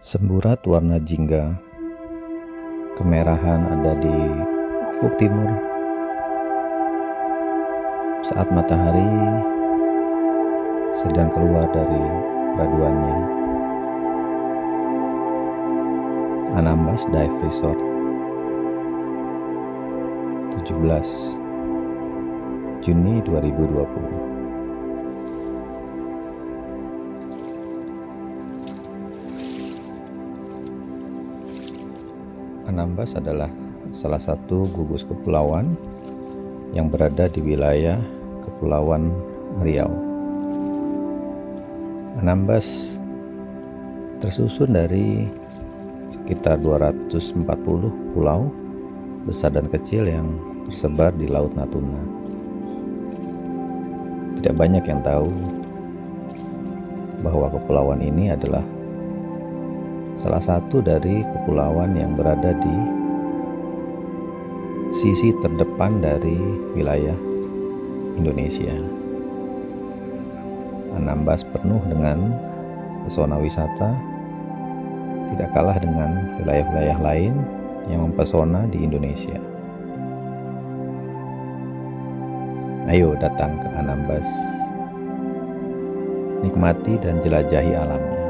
Semburat warna jingga kemerahan ada di ufuk timur saat matahari sedang keluar dari peraduannya. Anambas Dive Resort, 17 Juni 2020. Anambas adalah salah satu gugus kepulauan yang berada di wilayah Kepulauan Riau. Anambas tersusun dari sekitar 240 pulau besar dan kecil yang tersebar di Laut Natuna. Tidak banyak yang tahu bahwa kepulauan ini adalah salah satu dari kepulauan yang berada di sisi terdepan dari wilayah Indonesia. Anambas penuh dengan pesona wisata, tidak kalah dengan wilayah-wilayah lain yang mempesona di Indonesia. Ayo datang ke Anambas, nikmati dan jelajahi alamnya.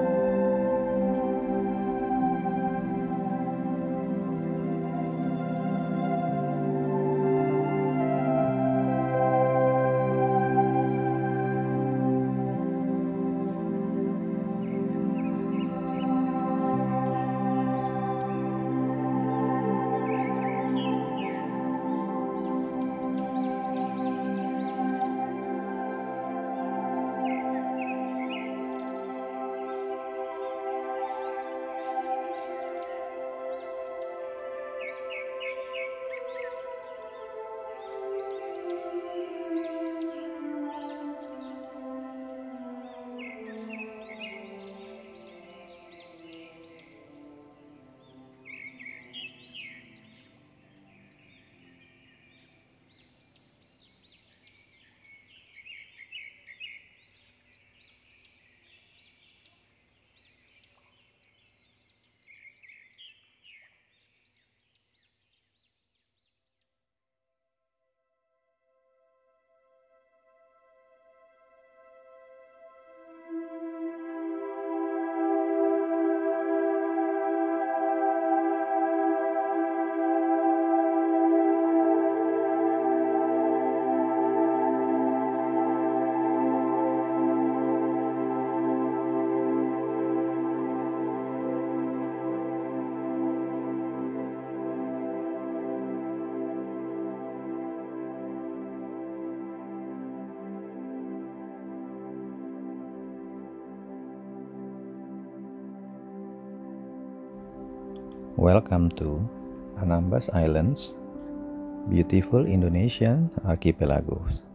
Welcome to Anambas Islands, beautiful Indonesian archipelagos.